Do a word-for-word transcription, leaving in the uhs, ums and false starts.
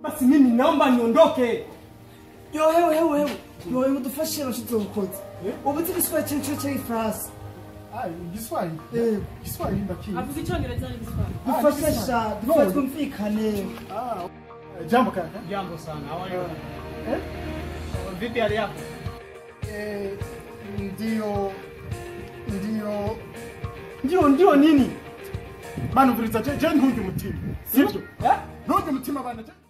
Basi mimi naomba niondoke. Yo hewe hewe hewe. Yo hewe udufashie bashitse ubukozi. Ubuzi Giswahili cyo cyo France. Ah, Giswahili. Eh, Giswahili ndakiri. Avuze icyongereza n'Igiswahili. Dufasha, dufasha kumvikane. Ah, jambo kaka. Jambo sana. How are you? Eh? Vipi hali yako? Eh, ndio ndio Ndio ndio nini? Bana vuriza je je ntunge umutima. Sivyo? Eh? Ntunge umutima bana je.